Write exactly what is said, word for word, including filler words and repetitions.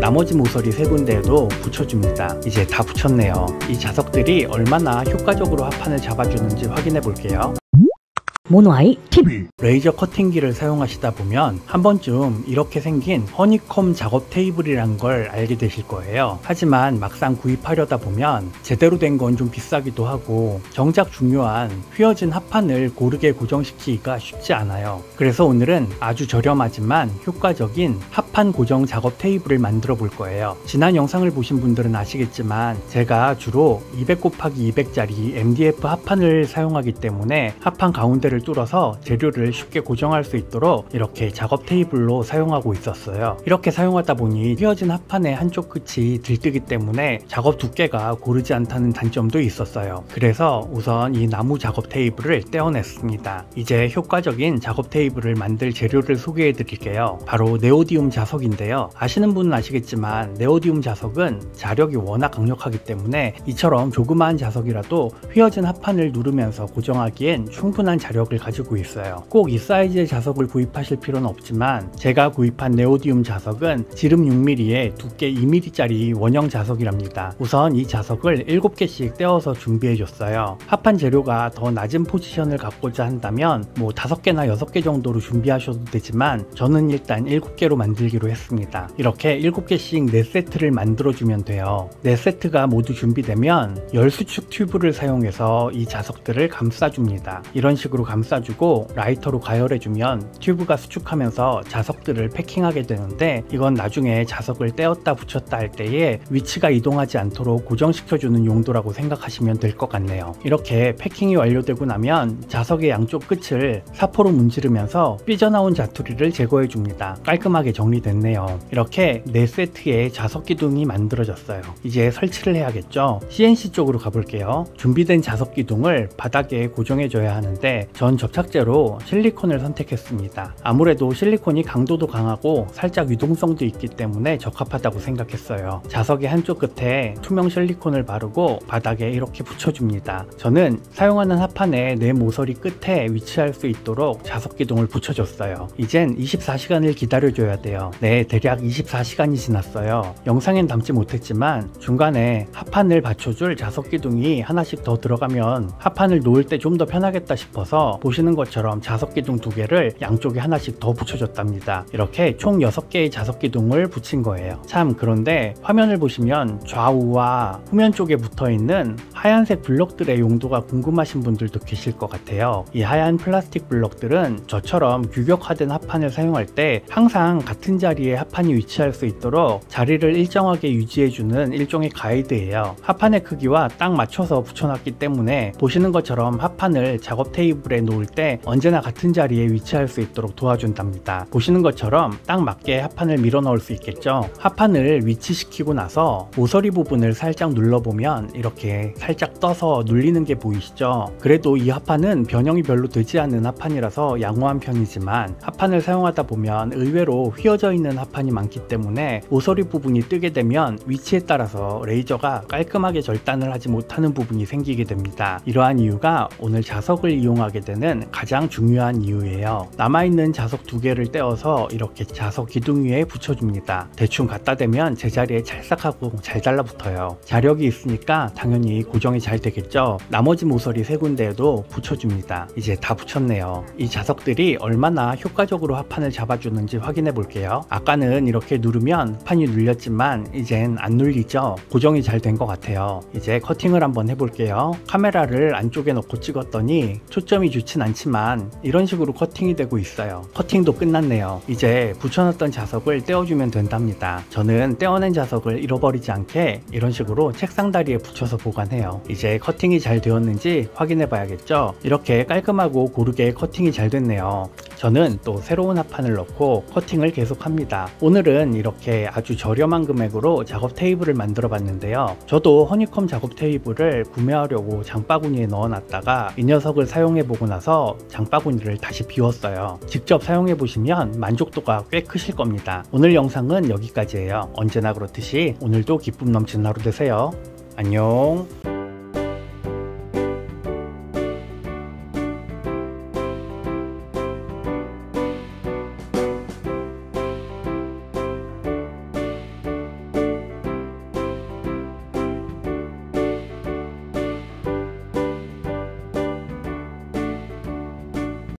나머지 모서리 세 군데에도 붙여줍니다. 이제 다 붙였네요. 이 자석들이 얼마나 효과적으로 합판을 잡아주는지 확인해 볼게요. 모노아이 티비. 레이저 커팅기를 사용하시다 보면 한 번쯤 이렇게 생긴 허니콤 작업 테이블이란 걸 알게 되실 거예요. 하지만 막상 구입하려다 보면 제대로 된 건 좀 비싸기도 하고 정작 중요한 휘어진 합판을 고르게 고정시키기가 쉽지 않아요. 그래서 오늘은 아주 저렴하지만 효과적인 합판 고정 작업 테이블을 만들어 볼 거예요. 지난 영상을 보신 분들은 아시겠지만 제가 주로 이백 곱하기 이백 짜리 엠디에프 합판을 사용하기 때문에 합판 가운데를 뚫어서 재료를 쉽게 고정할 수 있도록 이렇게 작업 테이블로 사용하고 있었어요. 이렇게 사용하다 보니 휘어진 합판의 한쪽 끝이 들뜨기 때문에 작업 두께가 고르지 않다는 단점도 있었어요. 그래서 우선 이 나무 작업 테이블을 떼어냈습니다. 이제 효과적인 작업 테이블을 만들 재료를 소개해 드릴게요. 바로 네오디움 자석인데요. 아시는 분은 아시겠지만 네오디움 자석은 자력이 워낙 강력하기 때문에 이처럼 조그마한 자석이라도 휘어진 합판을 누르면서 고정하기엔 충분한 자력을 가지고 있어요. 꼭 이 사이즈의 자석을 구입하실 필요는 없지만 제가 구입한 네오디움 자석은 지름 육 밀리미터에 두께 이 밀리미터 짜리 원형 자석이랍니다. 우선 이 자석을 일곱 개씩 떼어서 준비해 줬어요. 합판 재료가 더 낮은 포지션을 갖고자 한다면 뭐 다섯 개나 여섯 개 정도로 준비하셔도 되지만 저는 일단 일곱 개로 만들기로 했습니다. 이렇게 일곱 개씩 네 세트를 만들어 주면 돼요. 네 세트가 모두 준비되면 열수축 튜브를 사용해서 이 자석들을 감싸줍니다. 이런 식으로 감싸주고 라이터로 가열해주면 튜브가 수축하면서 자석들을 패킹하게 되는데 이건 나중에 자석을 떼었다 붙였다 할 때에 위치가 이동하지 않도록 고정시켜주는 용도라고 생각하시면 될 것 같네요. 이렇게 패킹이 완료되고 나면 자석의 양쪽 끝을 사포로 문지르면서 삐져나온 자투리를 제거해줍니다. 깔끔하게 정리됐네요. 이렇게 네 세트의 자석 기둥이 만들어졌어요. 이제 설치를 해야겠죠. 씨엔씨 쪽으로 가볼게요. 준비된 자석 기둥을 바닥에 고정해줘야 하는데 전 접착제로 실리콘을 선택했습니다. 아무래도 실리콘이 강도도 강하고 살짝 유동성도 있기 때문에 적합하다고 생각했어요. 자석의 한쪽 끝에 투명 실리콘을 바르고 바닥에 이렇게 붙여줍니다. 저는 사용하는 합판의 내 모서리 끝에 위치할 수 있도록 자석 기둥을 붙여줬어요. 이젠 이십사 시간을 기다려줘야 돼요. 네, 대략 이십사 시간이 지났어요. 영상엔 담지 못했지만 중간에 합판을 받쳐줄 자석 기둥이 하나씩 더 들어가면 합판을 놓을 때 좀 더 편하겠다 싶어서 보시는 것처럼 자석 기둥 두 개를 양쪽에 하나씩 더 붙여줬답니다. 이렇게 총 여섯 개의 자석 기둥을 붙인 거예요. 참, 그런데 화면을 보시면 좌우와 후면 쪽에 붙어있는 하얀색 블럭들의 용도가 궁금하신 분들도 계실 것 같아요. 이 하얀 플라스틱 블럭들은 저처럼 규격화된 합판을 사용할 때 항상 같은 자리에 합판이 위치할 수 있도록 자리를 일정하게 유지해주는 일종의 가이드예요. 합판의 크기와 딱 맞춰서 붙여놨기 때문에 보시는 것처럼 합판을 작업 테이블에 놓을 때 언제나 같은 자리에 위치할 수 있도록 도와준답니다. 보시는 것처럼 딱 맞게 합판을 밀어 넣을 수 있겠죠. 합판을 위치시키고 나서 모서리 부분을 살짝 눌러보면 이렇게 살짝 떠서 눌리는 게 보이시죠? 그래도 이 합판은 변형이 별로 되지 않는 합판이라서 양호한 편이지만 합판을 사용하다 보면 의외로 휘어져 있는 합판이 많기 때문에 모서리 부분이 뜨게 되면 위치에 따라서 레이저가 깔끔하게 절단을 하지 못하는 부분이 생기게 됩니다. 이러한 이유가 오늘 자석을 이용하게 되는 가장 중요한 이유예요. 남아있는 자석 두 개를 떼어서 이렇게 자석 기둥 위에 붙여줍니다. 대충 갖다 대면 제자리에 찰싹하고 잘 달라붙어요. 자력이 있으니까 당연히 고정이 잘 되겠죠. 나머지 모서리 세 군데에도 붙여줍니다. 이제 다 붙였네요. 이 자석들이 얼마나 효과적으로 합판을 잡아주는지 확인해 볼게요. 아까는 이렇게 누르면 판이 눌렸지만 이젠 안 눌리죠. 고정이 잘 된 것 같아요. 이제 커팅을 한번 해볼게요. 카메라를 안쪽에 넣고 찍었더니 초점이 좋진 않지만 이런 식으로 커팅이 되고 있어요. 커팅도 끝났네요. 이제 붙여놨던 자석을 떼어주면 된답니다. 저는 떼어낸 자석을 잃어버리지 않게 이런 식으로 책상 다리에 붙여서 보관해요. 이제 커팅이 잘 되었는지 확인해 봐야겠죠. 이렇게 깔끔하고 고르게 커팅이 잘 됐네요. 저는 또 새로운 합판을 넣고 커팅을 계속합니다. 오늘은 이렇게 아주 저렴한 금액으로 작업 테이블을 만들어 봤는데요. 저도 허니콤 작업 테이블을 구매하려고 장바구니에 넣어놨다가 이 녀석을 사용해 보고 나서 장바구니를 다시 비웠어요. 직접 사용해 보시면 만족도가 꽤 크실 겁니다. 오늘 영상은 여기까지예요. 언제나 그렇듯이 오늘도 기쁨 넘치는 하루 되세요. 안녕.